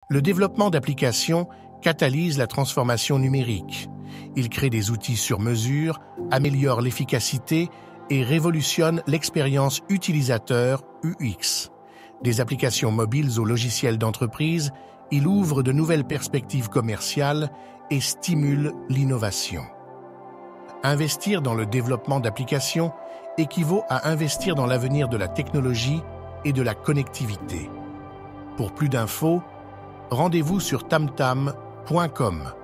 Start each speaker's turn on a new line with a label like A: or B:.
A: Le développement d'applications catalyse la transformation numérique. Il crée des outils sur mesure, améliore l'efficacité et révolutionne l'expérience utilisateur UX. Des applications mobiles aux logiciels d'entreprise, il ouvre de nouvelles perspectives commerciales et stimule l'innovation. Investir dans le développement d'applications équivaut à investir dans l'avenir de la technologie et de la connectivité. Pour plus d'infos, rendez-vous sur tamtam.com.